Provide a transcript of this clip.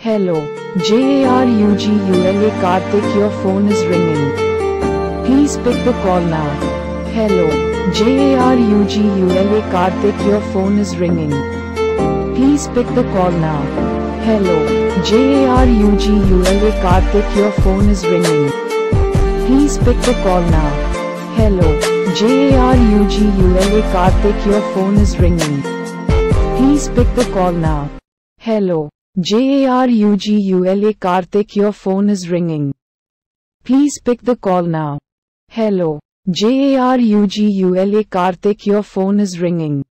Hello, JARUGULA Karthik, your phone is ringing. Please pick the call now. Hello, JARUGULA Karthik, your phone is ringing. Please pick the call now. Hello, JARUGULA Karthik, your phone is ringing. Please pick the call now. Hello, JARUGULA Karthik, your phone is ringing. Please pick the call now. Hello, JARUGULA Karthik, your phone is ringing. Please pick the call now. Hello, JARUGULA Karthik, your phone is ringing.